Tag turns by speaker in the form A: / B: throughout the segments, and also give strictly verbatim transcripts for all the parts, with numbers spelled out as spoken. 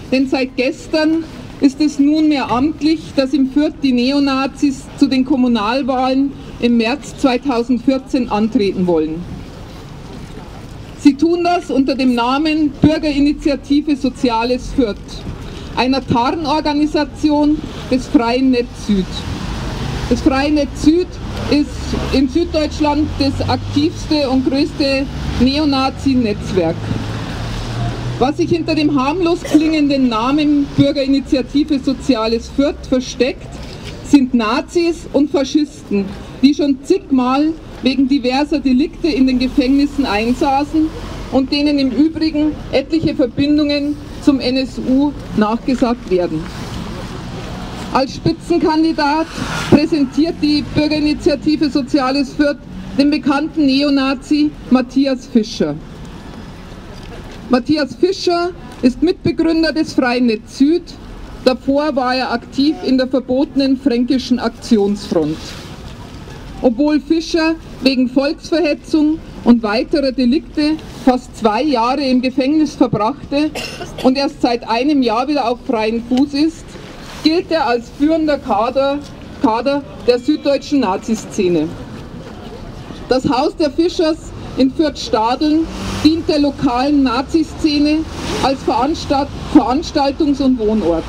A: denn seit gestern ist es nunmehr amtlich, dass in Fürth die Neonazis zu den Kommunalwahlen im März zweitausendvierzehn antreten wollen. Sie tun das unter dem Namen Bürgerinitiative Soziales Fürth, einer Tarnorganisation des Freien Netz Süd. Das Freie Netz Süd ist in Süddeutschland das aktivste und größte Neonazi-Netzwerk. Was sich hinter dem harmlos klingenden Namen Bürgerinitiative Soziales Fürth versteckt, sind Nazis und Faschisten, die schon zigmal wegen diverser Delikte in den Gefängnissen einsaßen und denen im Übrigen etliche Verbindungen zum N S U nachgesagt werden. Als Spitzenkandidat präsentiert die Bürgerinitiative Soziales Fürth den bekannten Neonazi Matthias Fischer. Matthias Fischer ist Mitbegründer des Freien Netz Süd. Davor war er aktiv in der verbotenen Fränkischen Aktionsfront. Obwohl Fischer wegen Volksverhetzung und weiterer Delikte fast zwei Jahre im Gefängnis verbrachte und erst seit einem Jahr wieder auf freiem Fuß ist, gilt er als führender Kader, Kader der süddeutschen Naziszene. Das Haus der Fischers in Fürth-Stadeln dient der lokalen Naziszene als Veranstalt Veranstaltungs- und Wohnort.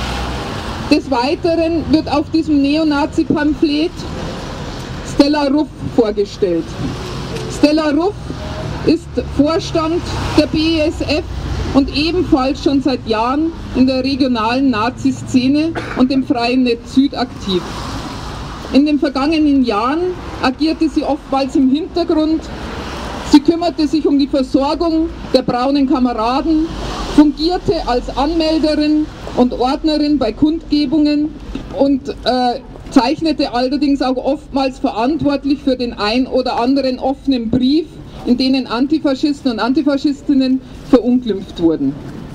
A: Des Weiteren wird auf diesem Neonazi-Pamphlet Stella Ruff vorgestellt. Stella Ruff ist Vorstand der B E S F und ebenfalls schon seit Jahren in der regionalen Nazi-Szene und dem Freien Netz Süd aktiv. In den vergangenen Jahren agierte sie oftmals im Hintergrund. Sie kümmerte sich um die Versorgung der braunen Kameraden, fungierte als Anmelderin und Ordnerin bei Kundgebungen und äh, zeichnete allerdings auch oftmals verantwortlich für den ein oder anderen offenen Brief, in denen Antifaschisten und Antifaschistinnen verunglimpft wurden.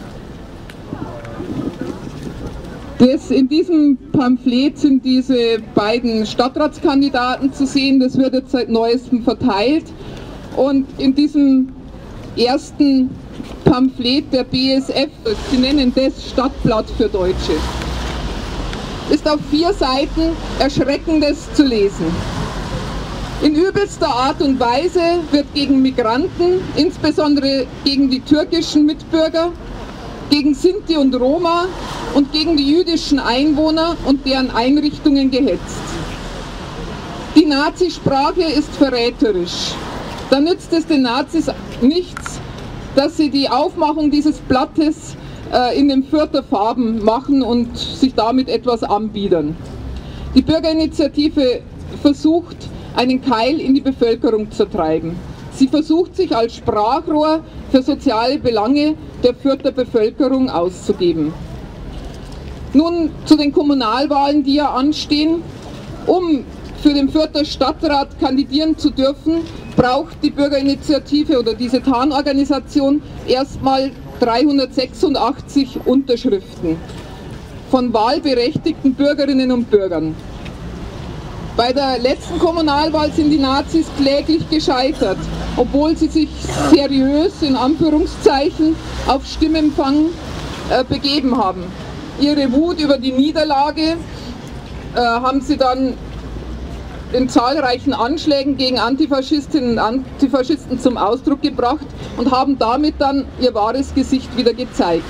A: Das, in diesem Pamphlet sind diese beiden Stadtratskandidaten zu sehen, das wird jetzt seit neuestem verteilt. Und in diesem ersten Pamphlet der B S F, sie nennen das Stadtblatt für Deutsche, ist auf vier Seiten Erschreckendes zu lesen. In übelster Art und Weise wird gegen Migranten, insbesondere gegen die türkischen Mitbürger, gegen Sinti und Roma und gegen die jüdischen Einwohner und deren Einrichtungen gehetzt. Die Nazisprache ist verräterisch. Da nützt es den Nazis nichts, dass sie die Aufmachung dieses Blattes äh, in den Fürther Farben machen und sich damit etwas anbiedern. Die Bürgerinitiative versucht, einen Keil in die Bevölkerung zu treiben. Sie versucht, sich als Sprachrohr für soziale Belange der Fürther Bevölkerung auszugeben. Nun zu den Kommunalwahlen, die ja anstehen. Um für den Fürther Stadtrat kandidieren zu dürfen, braucht die Bürgerinitiative oder diese Tarnorganisation erstmal dreihundertsechsundachtzig Unterschriften von wahlberechtigten Bürgerinnen und Bürgern. Bei der letzten Kommunalwahl sind die Nazis kläglich gescheitert, obwohl sie sich seriös in Anführungszeichen auf Stimmempfang äh, begeben haben. Ihre Wut über die Niederlage äh, haben sie dann in zahlreichen Anschlägen gegen Antifaschistinnen und Antifaschisten zum Ausdruck gebracht und haben damit dann ihr wahres Gesicht wieder gezeigt.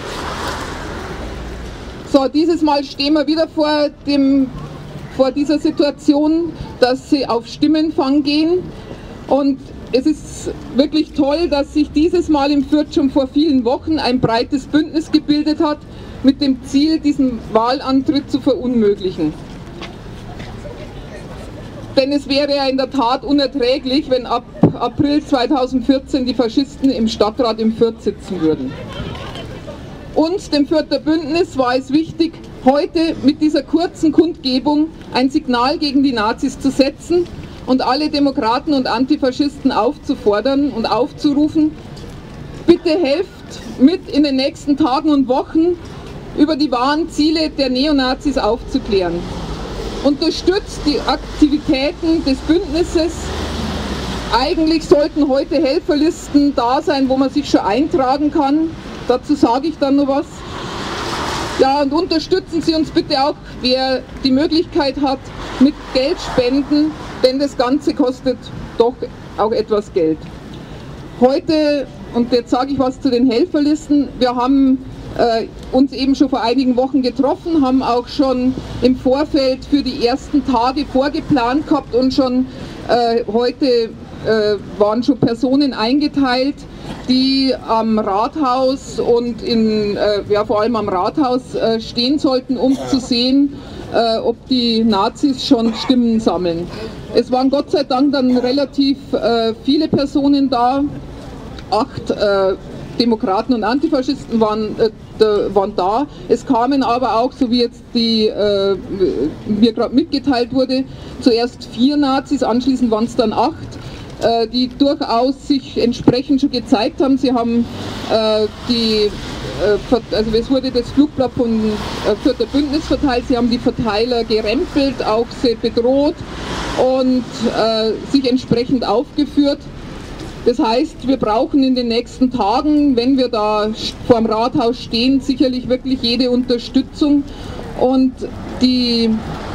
A: So, dieses Mal stehen wir wieder vor, dem, vor dieser Situation, dass sie auf Stimmenfang gehen, und es ist wirklich toll, dass sich dieses Mal in Fürth schon vor vielen Wochen ein breites Bündnis gebildet hat, mit dem Ziel, diesen Wahlantritt zu verunmöglichen. Denn es wäre ja in der Tat unerträglich, wenn ab April zweitausendvierzehn die Faschisten im Stadtrat in Fürth sitzen würden. Uns, dem Fürther Bündnis, war es wichtig, heute mit dieser kurzen Kundgebung ein Signal gegen die Nazis zu setzen und alle Demokraten und Antifaschisten aufzufordern und aufzurufen: Bitte helft mit, in den nächsten Tagen und Wochen über die wahren Ziele der Neonazis aufzuklären. Unterstützt die Aktivitäten des Bündnisses. Eigentlich sollten heute Helferlisten da sein, wo man sich schon eintragen kann. Dazu sage ich dann noch was. Ja, und unterstützen Sie uns bitte auch, wer die Möglichkeit hat, mit Geldspenden, denn das Ganze kostet doch auch etwas Geld. Heute, und jetzt sage ich was zu den Helferlisten, wir haben äh, uns eben schon vor einigen Wochen getroffen, haben auch schon im Vorfeld für die ersten Tage vorgeplant gehabt und schon äh, heute äh, waren schon Personen eingeteilt, die am Rathaus und in, äh, ja, vor allem am Rathaus äh, stehen sollten, um zu sehen, äh, ob die Nazis schon Stimmen sammeln. Es waren Gott sei Dank dann relativ äh, viele Personen da, acht äh, Demokraten und Antifaschisten waren, äh, waren da. Es kamen aber auch, so wie jetzt die, äh, mir gerade mitgeteilt wurde, zuerst vier Nazis, anschließend waren es dann acht, äh, die durchaus sich entsprechend schon gezeigt haben. Sie haben äh, die, äh, also es wurde das Flugblatt von äh, Fürther Bündnis verteilt, sie haben die Verteiler gerempelt, auch sie bedroht und äh, sich entsprechend aufgeführt. Das heißt, wir brauchen in den nächsten Tagen, wenn wir da vor dem Rathaus stehen, sicherlich wirklich jede Unterstützung und die,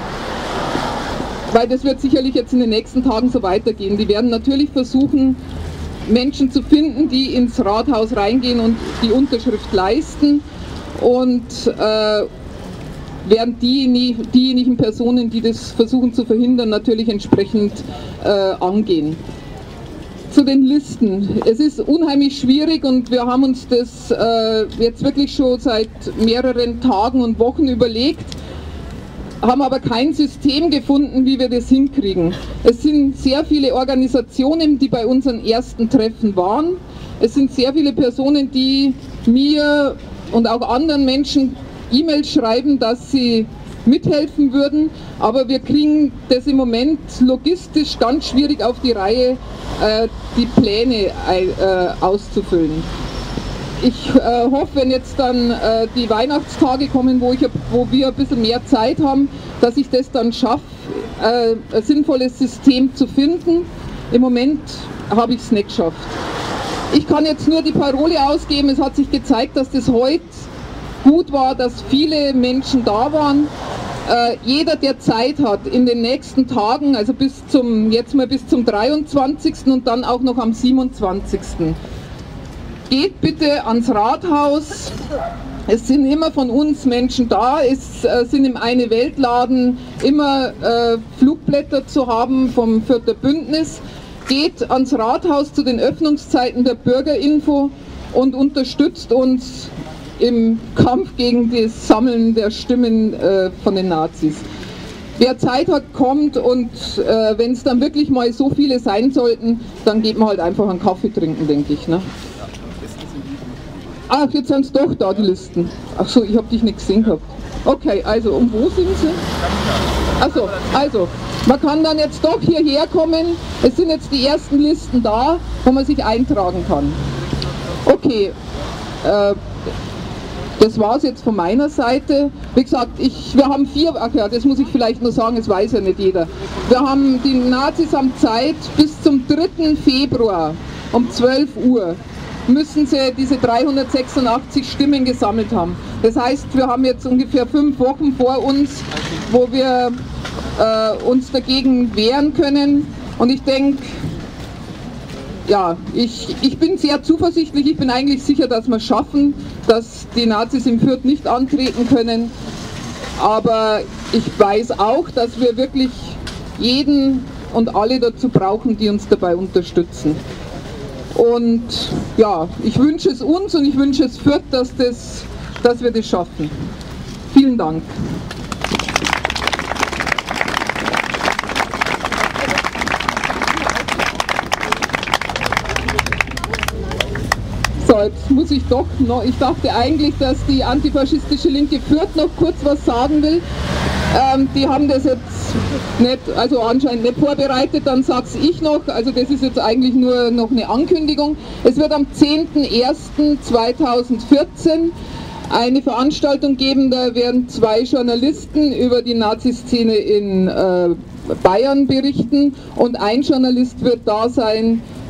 A: weil das wird sicherlich jetzt in den nächsten Tagen so weitergehen. Die werden natürlich versuchen, Menschen zu finden, die ins Rathaus reingehen und die Unterschrift leisten und äh, werden diejenigen, diejenigen Personen, die das versuchen zu verhindern, natürlich entsprechend äh, angehen. Zu den Listen. Es ist unheimlich schwierig und wir haben uns das äh, jetzt wirklich schon seit mehreren Tagen und Wochen überlegt, haben aber kein System gefunden, wie wir das hinkriegen. Es sind sehr viele Organisationen, die bei unseren ersten Treffen waren. Es sind sehr viele Personen, die mir und auch anderen Menschen E-Mails schreiben, dass sie mithelfen würden, aber wir kriegen das im Moment logistisch ganz schwierig auf die Reihe, äh, die Pläne äh, auszufüllen. Ich äh, hoffe, wenn jetzt dann äh, die Weihnachtstage kommen, wo, ich, wo wir ein bisschen mehr Zeit haben, dass ich das dann schaffe, äh, ein sinnvolles System zu finden. Im Moment habe ich es nicht geschafft. Ich kann jetzt nur die Parole ausgeben, es hat sich gezeigt, dass das heute gut war, dass viele Menschen da waren. Äh, jeder, der Zeit hat, in den nächsten Tagen, also bis zum, jetzt mal bis zum dreiundzwanzigsten und dann auch noch am siebenundzwanzigsten Geht bitte ans Rathaus. Es sind immer von uns Menschen da. Es äh, sind im Eine-Welt-Laden immer äh, Flugblätter zu haben vom Fürther Bündnis. Geht ans Rathaus zu den Öffnungszeiten der Bürgerinfo und unterstützt uns im Kampf gegen das Sammeln der Stimmen äh, von den Nazis. Wer Zeit hat, kommt und äh, wenn es dann wirklich mal so viele sein sollten, dann geht man halt einfach einen Kaffee trinken, denke ich. Ne? Ach, jetzt sind es doch da, die Listen. Ach so, ich habe dich nicht gesehen gehabt. Okay, also, und wo sind sie? Achso, also, man kann dann jetzt doch hierher kommen. Es sind jetzt die ersten Listen da, wo man sich eintragen kann. Okay, äh, das war es jetzt von meiner Seite. Wie gesagt, ich, wir haben vier, ach ja, das muss ich vielleicht nur sagen, das weiß ja nicht jeder. Wir haben, die Nazis haben Zeit bis zum dritten Februar um zwölf Uhr müssen sie diese dreihundertsechsundachtzig Stimmen gesammelt haben. Das heißt, wir haben jetzt ungefähr fünf Wochen vor uns, wo wir äh, uns dagegen wehren können. Und ich denke, ja, ich, ich bin sehr zuversichtlich, ich bin eigentlich sicher, dass wir es schaffen, dass die Nazis im Fürth nicht antreten können. Aber ich weiß auch, dass wir wirklich jeden und alle dazu brauchen, die uns dabei unterstützen. Und ja, ich wünsche es uns und ich wünsche es Fürth, dass, das, dass wir das schaffen. Vielen Dank. So, jetzt muss ich doch noch, ich dachte eigentlich, dass die antifaschistische Linke Fürth noch kurz was sagen will. Ähm, die haben das jetzt nicht, also anscheinend nicht vorbereitet, dann sag's ich noch, also das ist jetzt eigentlich nur noch eine Ankündigung. Es wird am zehnten ersten zweitausendvierzehn eine Veranstaltung geben, da werden zwei Journalisten über die Nazi-Szene in äh, Bayern berichten und ein Journalist wird da sein,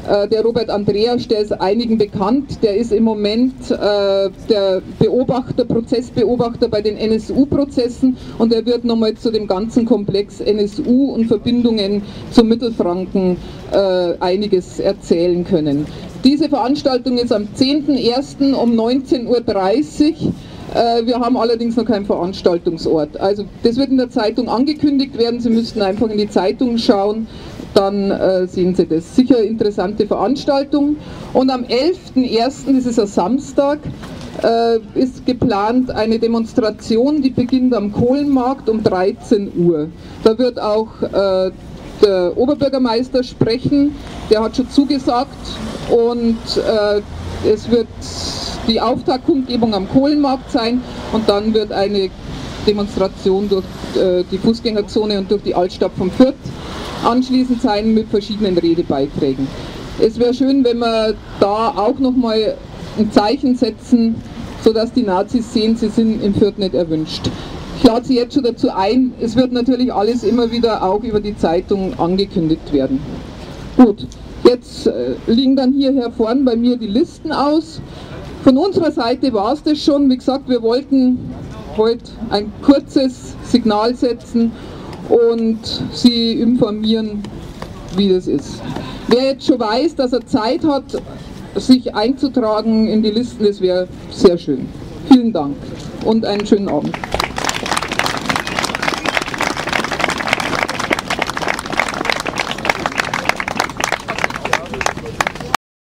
A: Der Robert Andreas, der ist einigen bekannt, der ist im Moment äh, der Beobachter, Prozessbeobachter bei den N S U-Prozessen und er wird nochmal zu dem ganzen Komplex N S U und Verbindungen zum Mittelfranken äh, einiges erzählen können. Diese Veranstaltung ist am zehnten ersten um neunzehn Uhr dreißig. Äh, wir haben allerdings noch keinen Veranstaltungsort. Also das wird in der Zeitung angekündigt werden, Sie müssten einfach in die Zeitung schauen. Dann äh, sehen Sie das. Sicher interessante Veranstaltung. Und am elften ersten, das ist ein Samstag, äh, ist geplant eine Demonstration, die beginnt am Kohlenmarkt um dreizehn Uhr. Da wird auch äh, der Oberbürgermeister sprechen, der hat schon zugesagt und äh, es wird die Auftaktkundgebung am Kohlenmarkt sein und dann wird eine Demonstration durch äh, die Fußgängerzone und durch die Altstadt von Fürth anschließend sein mit verschiedenen Redebeiträgen. Es wäre schön, wenn wir da auch nochmal ein Zeichen setzen, sodass die Nazis sehen, sie sind in Fürth nicht erwünscht. Ich lade Sie jetzt schon dazu ein, es wird natürlich alles immer wieder auch über die Zeitung angekündigt werden. Gut, jetzt äh, liegen dann hier vorne bei mir die Listen aus. Von unserer Seite war es das schon. Wie gesagt, wir wollten heute ein kurzes Signal setzen und Sie informieren, wie das ist. Wer jetzt schon weiß, dass er Zeit hat, sich einzutragen in die Listen, das wäre sehr schön. Vielen Dank und einen schönen Abend.